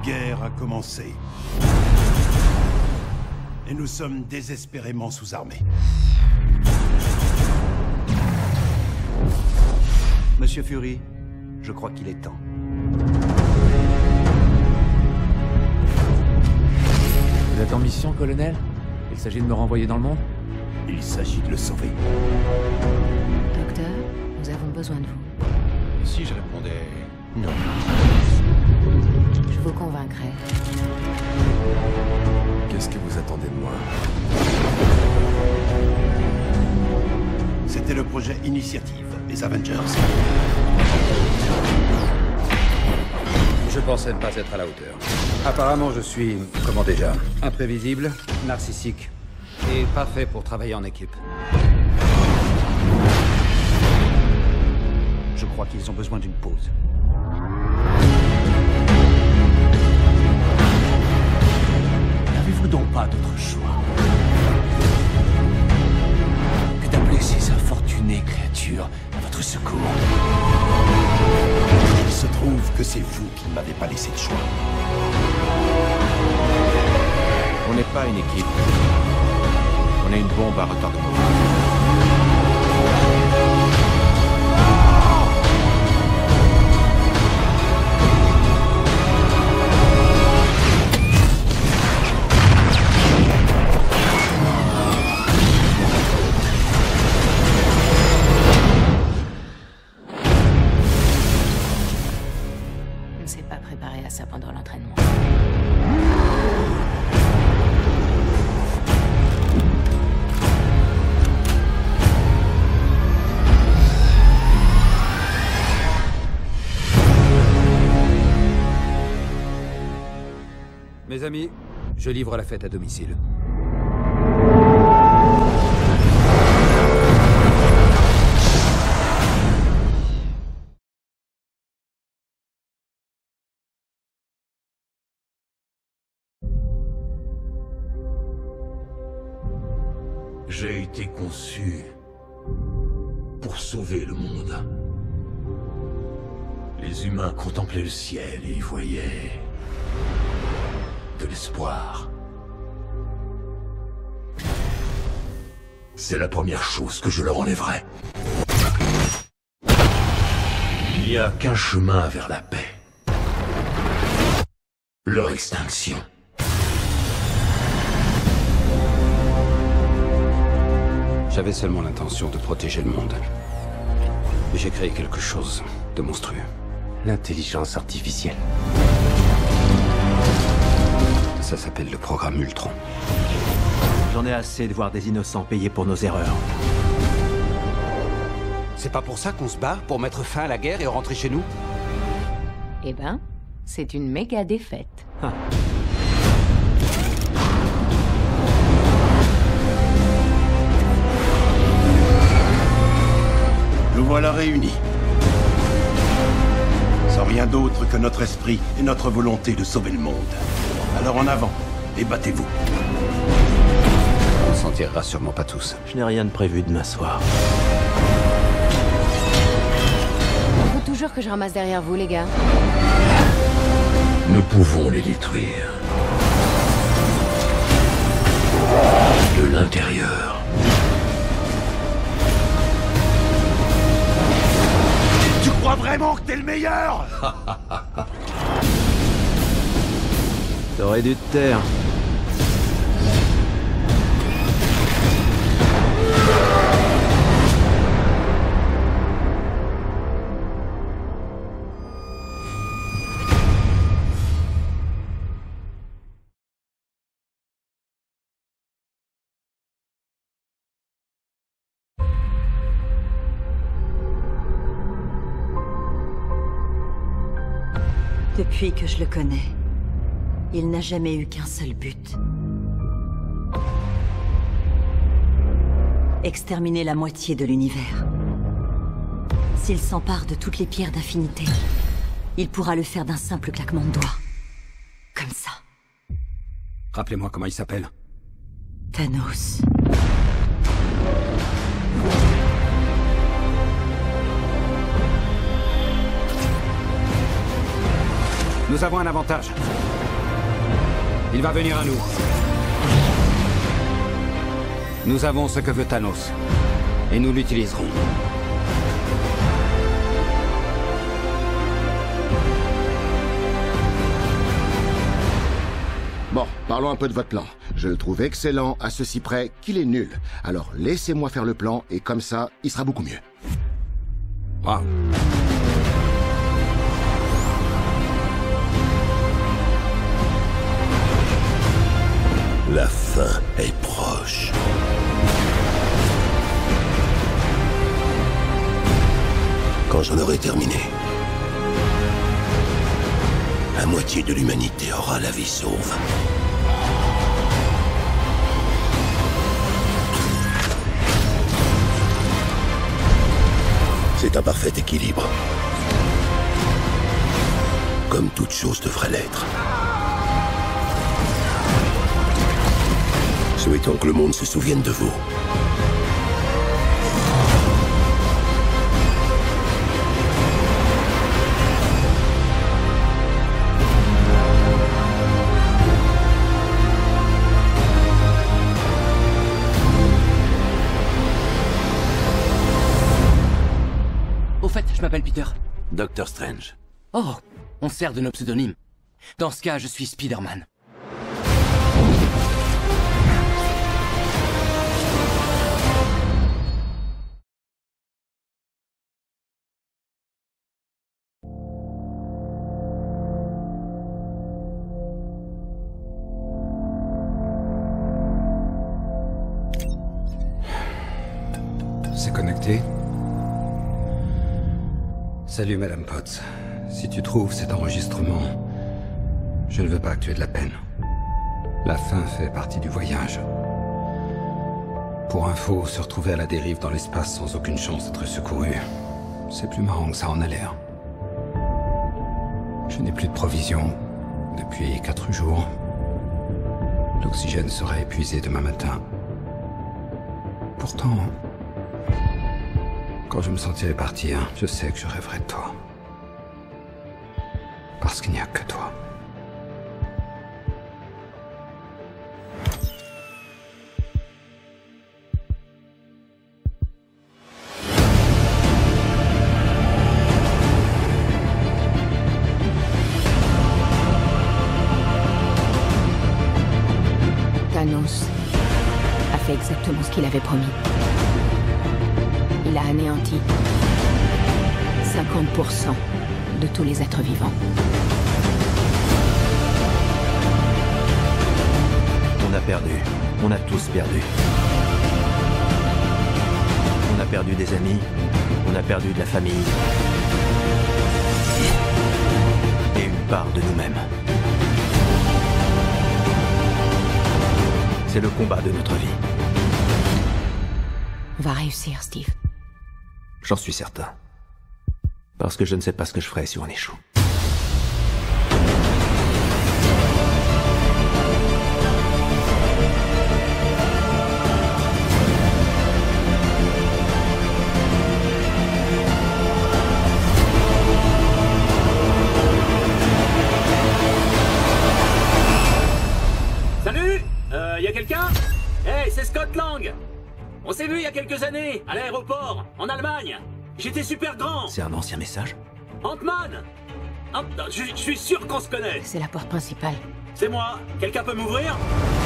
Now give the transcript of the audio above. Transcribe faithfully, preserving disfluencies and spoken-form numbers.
guerre a commencé. Et nous sommes désespérément sous-armés. Monsieur Fury, je crois qu'il est temps. Vous êtes en mission, colonel? Il s'agit de me renvoyer dans le monde? Il s'agit de le sauver. Docteur, nous avons besoin de vous. Et si je répondais non? Je vous convaincrai. Qu'est-ce que vous attendez de moi? C'était le projet Initiative, les Avengers. Je pensais ne pas être à la hauteur. Apparemment, je suis, comment déjà, imprévisible, narcissique et pas fait pour travailler en équipe. Je crois qu'ils ont besoin d'une pause. N'avez-vous donc pas d'autre choix que d'appeler ces infortunées créatures à votre secours? Il se trouve que c'est vous qui ne m'avez pas laissé de choix. On n'est pas une équipe. On est une bombe à retardement. On ne s'est pas préparé à ça pendant l'entraînement. Mes amis, je livre la fête à domicile. J'ai été conçu pour sauver le monde. Les humains contemplaient le ciel et y voyaient de l'espoir. C'est la première chose que je leur enlèverai. Il n'y a qu'un chemin vers la paix. Leur extinction. J'avais seulement l'intention de protéger le monde. Mais j'ai créé quelque chose de monstrueux. L'intelligence artificielle. Ça s'appelle le programme Ultron. J'en ai assez de voir des innocents payer pour nos erreurs. C'est pas pour ça qu'on se bat? Pour mettre fin à la guerre et rentrer chez nous? Eh ben, c'est une méga défaite. Ah. Nous voilà réunis. Sans rien d'autre que notre esprit et notre volonté de sauver le monde. Alors en avant, et battez-vous. On s'en tirera sûrement pas tous. Je n'ai rien de prévu de m'asseoir. Il faut toujours que je ramasse derrière vous, les gars. Nous pouvons les détruire. De l'intérieur. Tu crois vraiment que t'es le meilleur? T'aurais dû te taire. Depuis que je le connais, il n'a jamais eu qu'un seul but. Exterminer la moitié de l'univers. S'il s'empare de toutes les pierres d'infinité, il pourra le faire d'un simple claquement de doigts. Comme ça. Rappelez-moi comment il s'appelle. Thanos. Nous avons un avantage. Il va venir à nous. Nous avons ce que veut Thanos. Et nous l'utiliserons. Bon, parlons un peu de votre plan. Je le trouve excellent, à ceci près qu'il est nul. Alors laissez-moi faire le plan, et comme ça, il sera beaucoup mieux. Ah. La fin est proche. Quand j'en aurai terminé, la moitié de l'humanité aura la vie sauve. C'est un parfait équilibre. Comme toute chose devrait l'être. Souhaitons que le monde se souvienne de vous. Au fait, je m'appelle Peter. Docteur Strange. Oh, on sert de nos pseudonymes. Dans ce cas, je suis Spider-Man. C'est connecté? Salut, Madame Potts. Si tu trouves cet enregistrement, je ne veux pas que tu aies de la peine. La fin fait partie du voyage. Pour info, se retrouver à la dérive dans l'espace sans aucune chance d'être secouru, c'est plus marrant que ça en a l'air. Je n'ai plus de provisions depuis quatre jours. L'oxygène sera épuisé demain matin. Pourtant, quand je me sentirai partir, je sais que je rêverai de toi. Parce qu'il n'y a que toi. Thanos a fait exactement ce qu'il avait promis. Il a anéanti cinquante pour cent de tous les êtres vivants. On a perdu. On a tous perdu. On a perdu des amis. On a perdu de la famille. Et une part de nous-mêmes. C'est le combat de notre vie. On va réussir, Steve. J'en suis certain. Parce que je ne sais pas ce que je ferais si on échoue. Salut, euh, y a quelqu'un? Hey, c'est Scott Lang. On s'est vu il y a quelques années, à l'aéroport, en Allemagne. J'étais super grand. C'est un ancien message? Ant-Man. Ant- je, je suis sûr qu'on se connaît. C'est la porte principale. C'est moi. Quelqu'un peut m'ouvrir?